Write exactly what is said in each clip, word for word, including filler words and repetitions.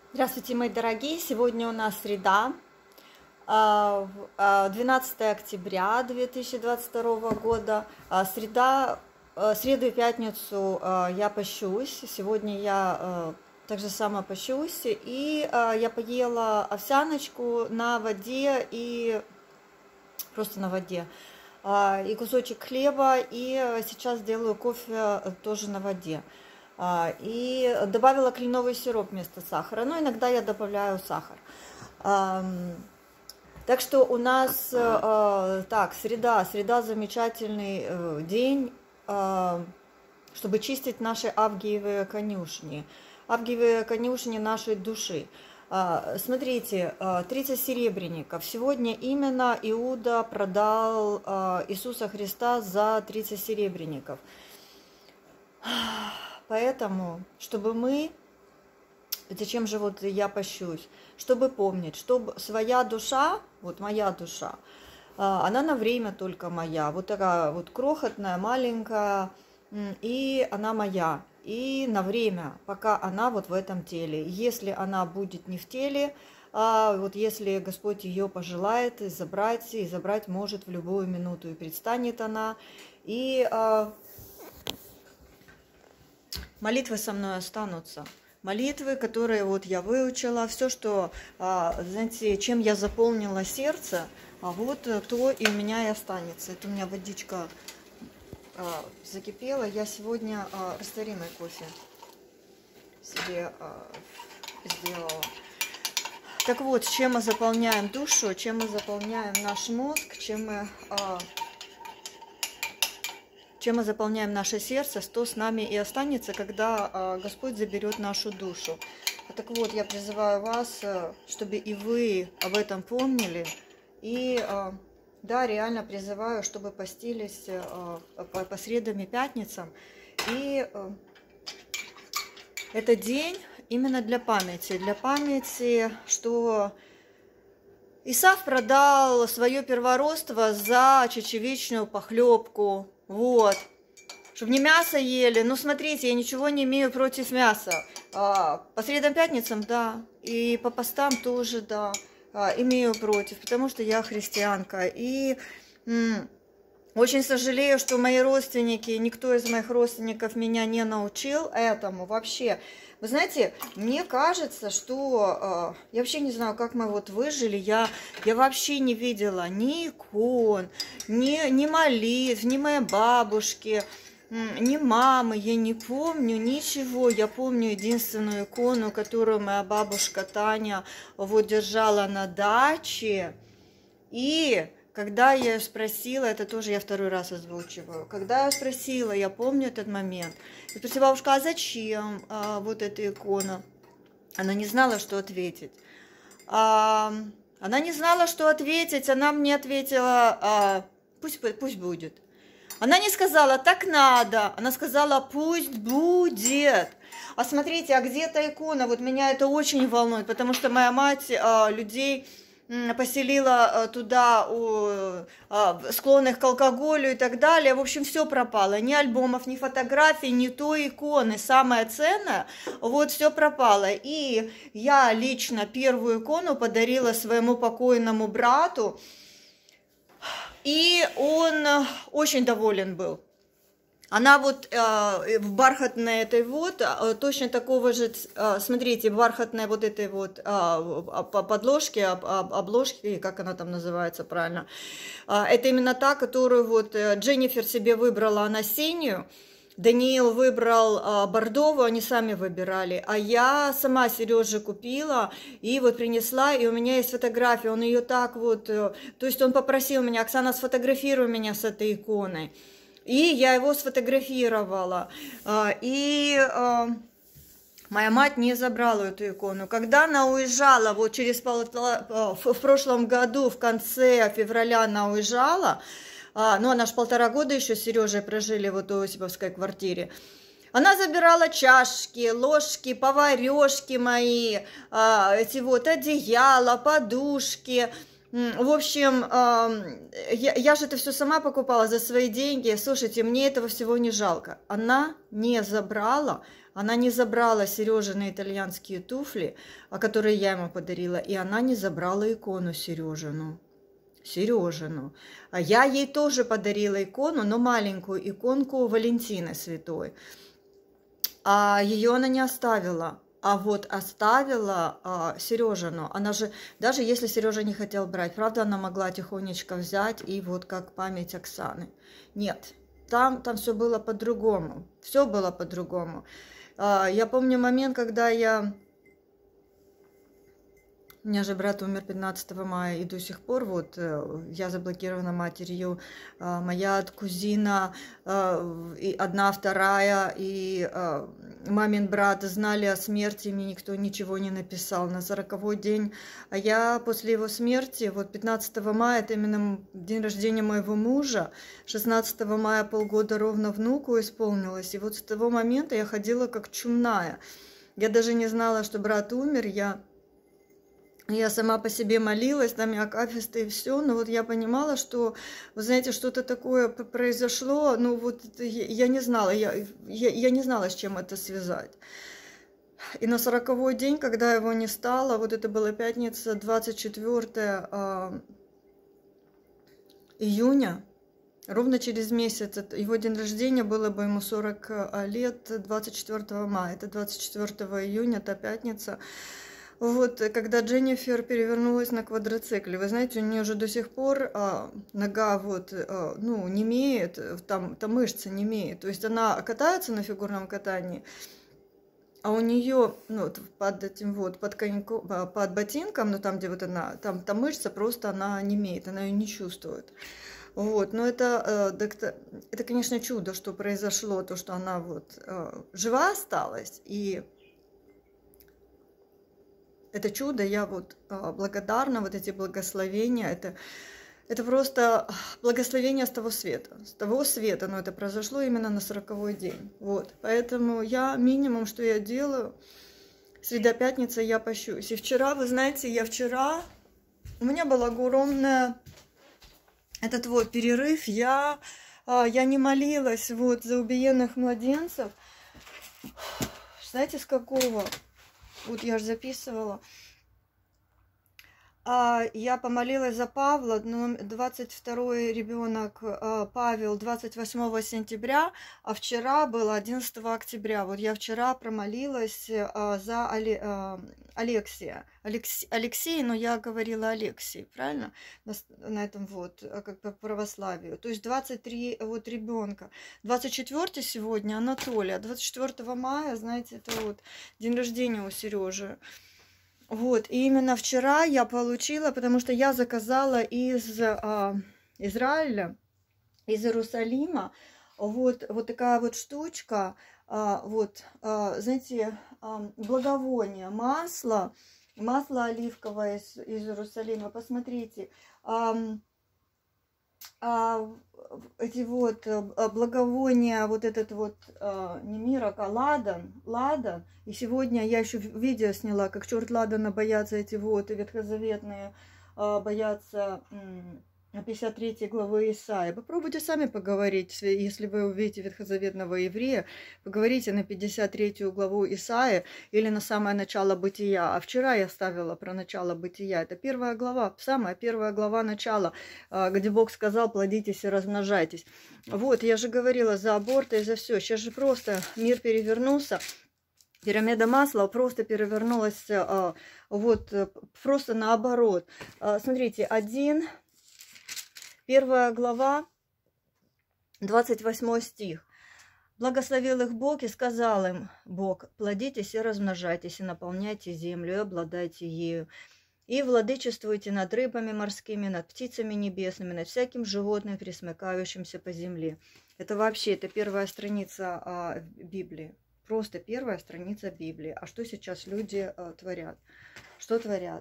Здравствуйте, мои дорогие! Сегодня у нас среда, двенадцатое октября две тысячи двадцать второго года. Среда, среду и пятницу я пощусь. Сегодня я так же само пощусь. И я поела овсяночку на воде и просто на воде. И кусочек хлеба. И сейчас делаю кофе тоже на воде. И добавила кленовый сироп вместо сахара. Но иногда я добавляю сахар. Так что у нас так, среда, среда замечательный день, чтобы чистить наши авгиевые конюшни. Авгиевые конюшни нашей души. Смотрите, тридцать серебряников. Сегодня именно Иуда продал Иисуса Христа за тридцать серебряников. Поэтому, чтобы мы, зачем же вот я пощусь, чтобы помнить, чтобы своя душа, вот моя душа, она на время только моя, вот такая вот крохотная, маленькая, и она моя, и на время, пока она вот в этом теле. Если она будет не в теле, а вот если Господь ее пожелает забрать, и забрать может в любую минуту, и предстанет она, и... молитвы со мной останутся. Молитвы, которые вот я выучила, все, что, знаете, чем я заполнила сердце, а вот то и у меня и останется. Это у меня водичка закипела. Я сегодня растворимый кофе себе сделала. Так вот, чем мы заполняем душу, чем мы заполняем наш мозг, чем мы... Чем мы заполняем наше сердце, то с нами и останется, когда Господь заберет нашу душу. Так вот, я призываю вас, чтобы и вы об этом помнили. И да, реально призываю, чтобы постились по средам и пятницам. И это день именно для памяти. Для памяти, что Исав продал свое первородство за чечевичную похлебку. Вот, чтобы не мясо ели. Ну, смотрите, я ничего не имею против мяса. А, по средам, пятницам, да. И по постам тоже, да. А, имею против, потому что я христианка. И м, очень сожалею, что мои родственники, никто из моих родственников меня не научил этому вообще. Вы знаете, мне кажется, что... Э, я вообще не знаю, как мы вот выжили. Я, я вообще не видела ни икон, ни, ни молитв, ни моей бабушки, ни мамы. Я не помню ничего. Я помню единственную икону, которую моя бабушка Таня вот держала на даче. И... Когда я ее спросила, это тоже я второй раз озвучиваю, когда я спросила, я помню этот момент, я спросила, бабушка, а зачем а, вот эта икона? Она не знала, что ответить. А, она не знала, что ответить, она мне ответила, а, пусть, пусть будет. Она не сказала, так надо, она сказала, пусть будет. А смотрите, а где эта икона? Вот меня это очень волнует, потому что моя мать а, людей... поселила туда у, а, склонных к алкоголю и так далее. В общем, все пропало. Ни альбомов, ни фотографий, ни той иконы. Самое ценное, вот все пропало. И я лично первую икону подарила своему покойному брату. И он очень доволен был. Она вот э, в бархатной этой вот, э, точно такого же, э, смотрите, бархатной вот этой вот э, подложки, об, об, обложки, как она там называется правильно, э, это именно та, которую вот Дженнифер себе выбрала, она синюю, Даниил выбрал э, бордовую, они сами выбирали, а я сама Сереже купила и вот принесла, и у меня есть фотография, он ее так вот, э, то есть он попросил меня, Оксана, сфотографируй меня с этой иконой. И я его сфотографировала. И моя мать не забрала эту икону. Когда она уезжала, вот через пол... в прошлом году, в конце февраля она уезжала, ну она ж полтора года еще с Сережей прожили вот в Осиповской квартире, она забирала чашки, ложки, поварешки мои, эти вот одеяла, подушки, В общем, я, я же это все сама покупала за свои деньги. Слушайте, мне этого всего не жалко. Она не забрала, она не забрала Сережины итальянские туфли, которые я ему подарила, и она не забрала икону Сережину. Сережину. А я ей тоже подарила икону, но маленькую иконку Валентины Святой. А ее она не оставила. А вот оставила а, Сережину. Она же, даже если Сережа не хотел брать, правда, она могла тихонечко взять и вот как память Оксаны. Нет, там, там все было по-другому. Все было по-другому. А, я помню момент, когда я... У меня же брат умер пятнадцатого мая, и до сих пор вот я заблокирована матерью, моя кузина, и одна, вторая, и мамин брат знали о смерти, мне никто ничего не написал на сороковой день. А я после его смерти, вот пятнадцатого мая, это именно день рождения моего мужа, шестнадцатого мая полгода ровно внуку исполнилось, и вот с того момента я ходила как чумная. Я даже не знала, что брат умер, я... Я сама по себе молилась, там и акафисты, и все, но вот я понимала, что, вы знаете, что-то такое произошло, ну вот я, я не знала, я, я, я не знала, с чем это связать. И на сороковой день, когда его не стало, вот это была пятница, двадцать четвёртого июня, ровно через месяц, его день рождения, было бы ему сорок лет, двадцать четвёртого мая, это двадцать четвёртого июня, та пятница. Вот, когда Дженнифер перевернулась на квадроцикле, вы знаете, у нее же до сих пор а, нога вот, а, ну, немеет, там, там мышцы немеют. То есть она катается на фигурном катании, а у нее, ну, под этим вот, под, коньку, под ботинком, ну, там, где вот она, там, там мышца просто, она немеет, она ее не чувствует. Вот, но это, это, это, конечно, чудо, что произошло, то, что она вот жива осталась, и... Это чудо, я вот а, благодарна, вот эти благословения, это, это просто благословение с того света, с того света, но это произошло именно на сороковой день, вот, поэтому я, минимум, что я делаю, среда пятница я пощусь, и вчера, вы знаете, я вчера, у меня была огромная, этот вот перерыв, я, а, я не молилась, вот, за убиенных младенцев, знаете, с какого... Вот я же записывала. А, я помолилась за Павла, двадцать второй ребенок Павел двадцать восьмого сентября, а вчера было одиннадцатого октября. Вот я вчера промолилась за Алексия. Алексей, Алексей, но я говорила Алексей, правильно? На, на этом вот, как по православию. То есть двадцать три вот ребенка. двадцать четвёртый сегодня Анатолий, а двадцать четвёртого мая, знаете, это вот день рождения у Сережи. Вот, и именно вчера я получила, потому что я заказала из а, Израиля, из Иерусалима, вот, вот такая вот штучка, а, вот, а, знаете, а, благовоние, масло, масло оливковое из, из Иерусалима, посмотрите, а, а, эти вот благовония, вот этот вот, а, не мирок, а ладан, ладан. И сегодня я еще видео сняла, как черт ладана боятся эти вот ветхозаветные, а, боятся пятьдесят третьей главы Исаии. Попробуйте сами поговорить, если вы увидите ветхозаветного еврея, поговорите на пятьдесят третью главу Исаии или на самое начало Бытия. А вчера я ставила про начало Бытия. Это первая глава, самая первая глава начала, где Бог сказал: плодитесь и размножайтесь. Вот, я же говорила за аборты и за все. Сейчас же просто мир перевернулся. Пирамида масла просто перевернулась вот просто наоборот. Смотрите, один... Первая глава, двадцать восьмой стих. «Благословил их Бог и сказал им Бог: плодитесь и размножайтесь, и наполняйте землю, и обладайте ею, и владычествуйте над рыбами морскими, над птицами небесными, над всяким животным, пресмыкающимся по земле». Это вообще, это первая страница а, Библии. Просто первая страница Библии. А что сейчас люди а, творят? Что творят?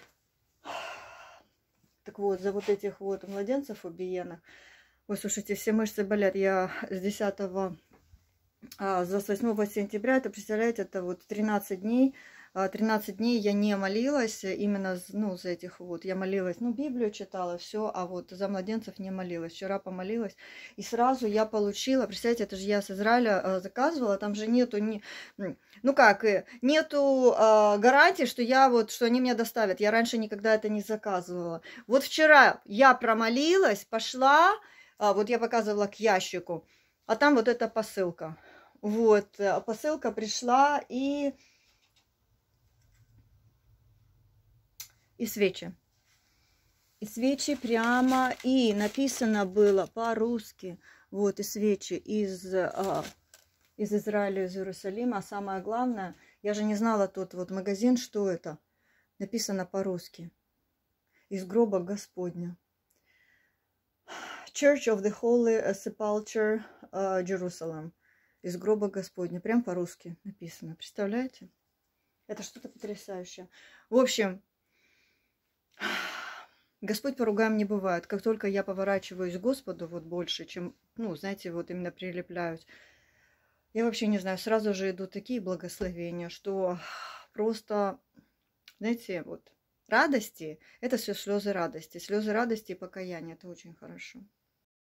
Так вот, за вот этих вот младенцев убиенных, ой, слушайте, все мышцы болят. Я с десятого, а, с восьмого сентября, это, представляете, это вот тринадцать дней, тринадцать дней я не молилась именно, ну, за этих вот. Я молилась, ну, Библию читала, все, а вот за младенцев не молилась. Вчера помолилась, и сразу я получила, представляете, это же я с Израиля заказывала, там же нету, ни, ну как, нету э, гарантии, что я вот, что они мне доставят. Я раньше никогда это не заказывала. Вот вчера я промолилась, пошла, э, вот я показывала к ящику, а там вот эта посылка. Вот, посылка пришла, и... И свечи. И свечи прямо, и написано было по-русски. Вот, и свечи из, а, из Израиля, из Иерусалима. А самое главное, я же не знала тот вот магазин, что это. Написано по-русски. Из гроба Господня. Church of the Holy Sepulchre, uh, Jerusalem. Из гроба Господня. Прям по-русски написано. Представляете? Это что-то потрясающее. В общем... Господь по ругам не бывает. Как только я поворачиваюсь к Господу, вот больше, чем, ну, знаете, вот именно прилепляюсь, я вообще не знаю, сразу же идут такие благословения, что просто, знаете, вот радости, это все слезы радости. Слезы радости и покаяния, это очень хорошо.